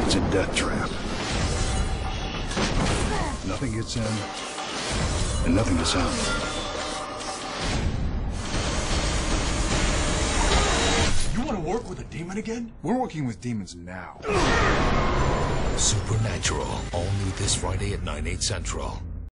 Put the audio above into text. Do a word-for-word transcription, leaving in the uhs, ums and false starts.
It's a death trap. Nothing gets in, and nothing gets out. You want to work with a demon again? We're working with demons now. Supernatural, all new this Friday at nine, eight central.